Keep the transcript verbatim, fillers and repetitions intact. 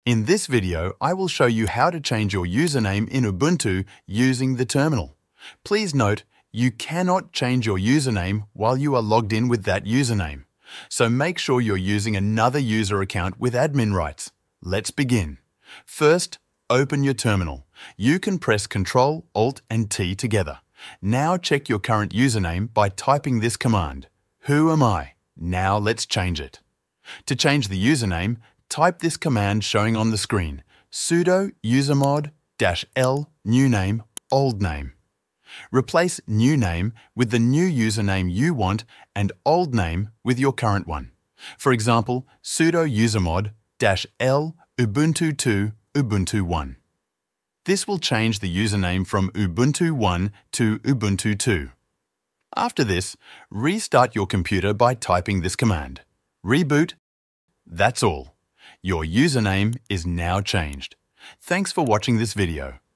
In this video, I will show you how to change your username in Ubuntu using the terminal. Please note, you cannot change your username while you are logged in with that username. So make sure you're using another user account with admin rights. Let's begin. First, open your terminal. You can press Ctrl Alt and T together. Now check your current username by typing this command, whoami. Now let's change it. To change the username, type this command showing on the screen, sudo usermod -l newname oldname. Replace newname with the new username you want and oldname with your current one. For example, sudo usermod -l ubuntu two ubuntu one. This will change the username from ubuntu one to ubuntu two. After this, restart your computer by typing this command, reboot. That's all. Your username is now changed. Thanks for watching this video.